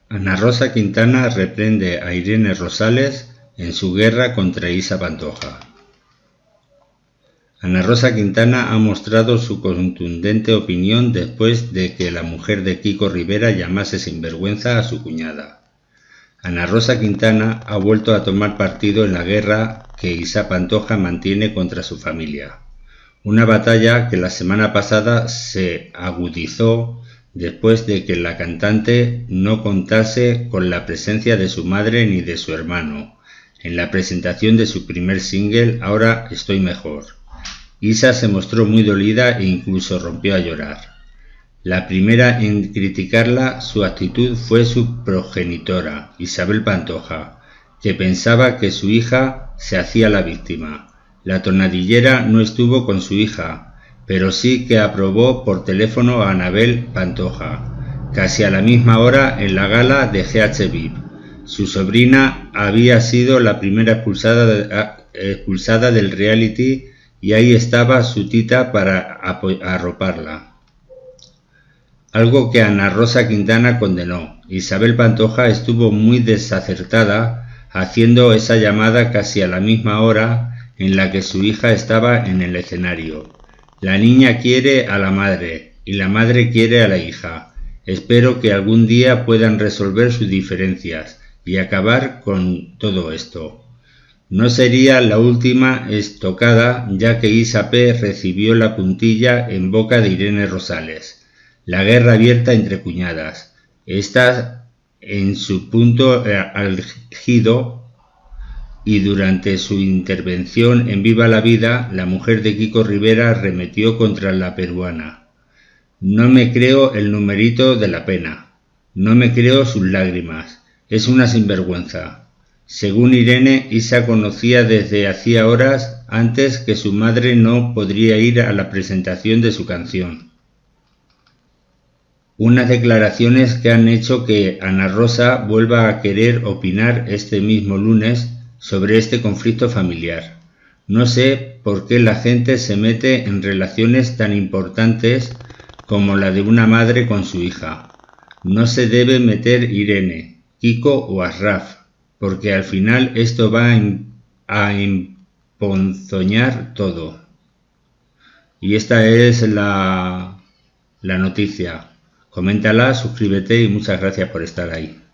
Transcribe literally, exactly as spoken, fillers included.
Ana Rosa Quintana reprende a Irene Rosales en su guerra contra Isa Pantoja. Ana Rosa Quintana ha mostrado su contundente opinión después de que la mujer de Kiko Rivera llamase sinvergüenza a su cuñada. Ana Rosa Quintana ha vuelto a tomar partido en la guerra que Isa Pantoja mantiene contra su familia. Una batalla que la semana pasada se agudizó después de que la cantante no contase con la presencia de su madre ni de su hermano en la presentación de su primer single Ahora estoy mejor. Isa se mostró muy dolida e incluso rompió a llorar. La primera en criticarla su actitud fue su progenitora, Isabel Pantoja, que pensaba que su hija se hacía la víctima. La tonadillera no estuvo con su hija, pero sí que aprobó por teléfono a Anabel Pantoja, casi a la misma hora en la gala de G H V I P. Su sobrina había sido la primera expulsada, de, expulsada del reality y ahí estaba su tita para arroparla. Algo que Ana Rosa Quintana condenó. Isabel Pantoja estuvo muy desacertada haciendo esa llamada casi a la misma hora en la que su hija estaba en el escenario. La niña quiere a la madre y la madre quiere a la hija. Espero que algún día puedan resolver sus diferencias y acabar con todo esto. No sería la última estocada, ya que Isa P. recibió la puntilla en boca de Irene Rosales. La guerra abierta entre cuñadas. Está en su punto álgido y durante su intervención en Viva la Vida, la mujer de Kiko Rivera arremetió contra la peruana. No me creo el numerito de la pena. No me creo sus lágrimas. Es una sinvergüenza. Según Irene, Isa conocía desde hacía horas antes que su madre no podría ir a la presentación de su canción. Unas declaraciones que han hecho que Ana Rosa vuelva a querer opinar este mismo lunes sobre este conflicto familiar. No sé por qué la gente se mete en relaciones tan importantes como la de una madre con su hija. No se debe meter Irene, Kiko o Asraf, porque al final esto va a emponzoñar todo. Y esta es la, la noticia. Coméntala, suscríbete y muchas gracias por estar ahí.